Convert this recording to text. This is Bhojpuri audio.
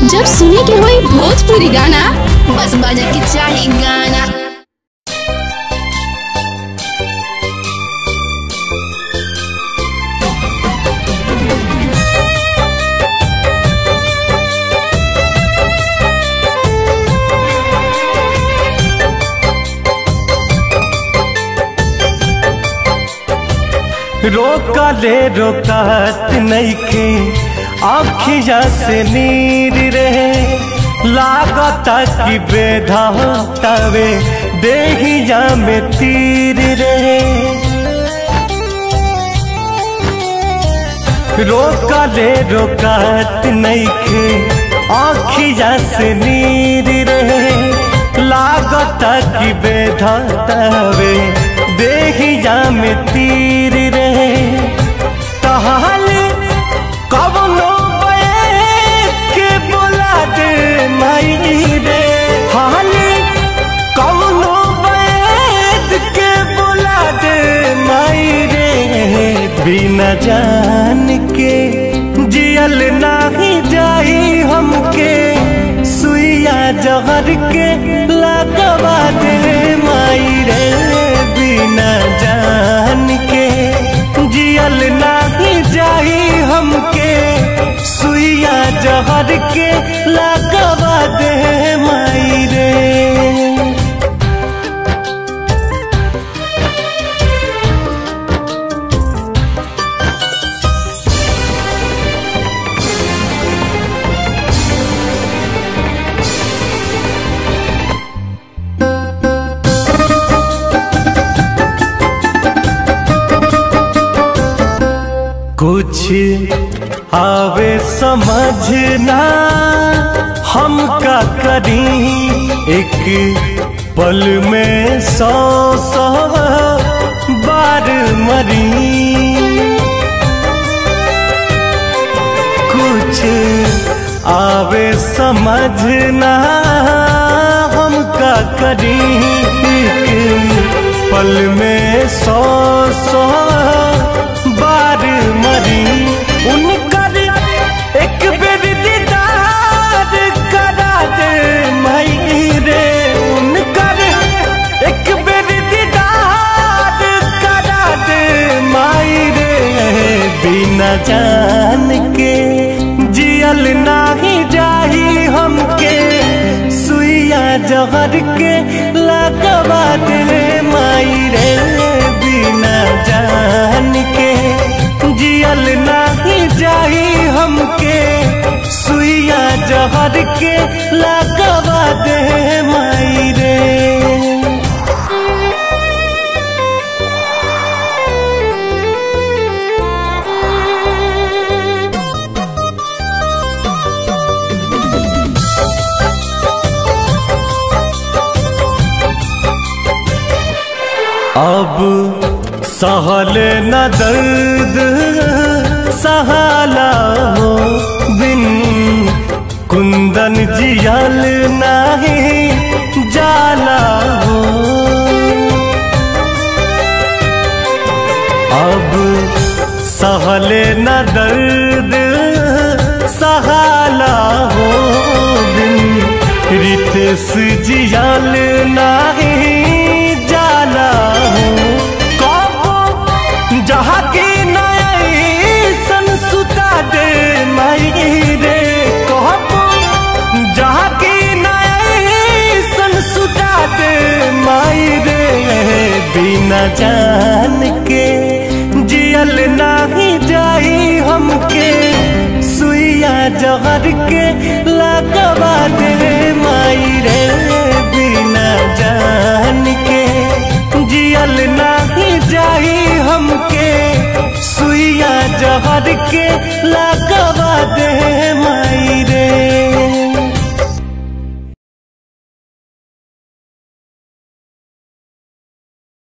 जब सुने के होई भोजपुरी गाना बस बजे के चाही गाना। रोकले रोकत नइखे आँखिया से नीर रहे लागता कि बेधातावे देहिया में तीर रहे। रोकले रोकत नइखे आँखिया से नीर रहे लागता कि बेधातावे देहिया में तीर रहे। तहाल कवनो के बोला दे माई रे हाल कवनो के बोला दे माई रे बिना जान के जियल नाही जाई हमके सुइया जहर के लगवा दे माई रे बिना जान के जियल नाही जाई हमके सुइया जहर के लगवा दे माई रे। कुछ आवे समझना हम का करी एक पल में 100 बार मरी। कुछ आवे समझना हम का करी एक पल में 100 बार मरी। उनकर एक बेर दीदार करा दे माई रे उनकर एक बेर दीदार करा दे माई रे बिना जान के जियल नाही जाही हमके सुइया जहर के लगवा दे माई रे बिना जान के जियल नाही जाई हमके सुइया जहर के लगवा दे माई रे। अब सहल न दर्द सहाला हो बिन कुंदन जियल नहीं जाला हो। अब सहल न दर्द सहाला हो बिन रितेश जियल नहीं जाला हो। जहाँ की नई सन सुता दे माई रे कहबो जहाँ की नई सन सुता दे माई रे बिना जान के जियल नाही जाई हमके सुइया जहर के लगवा दे माई रे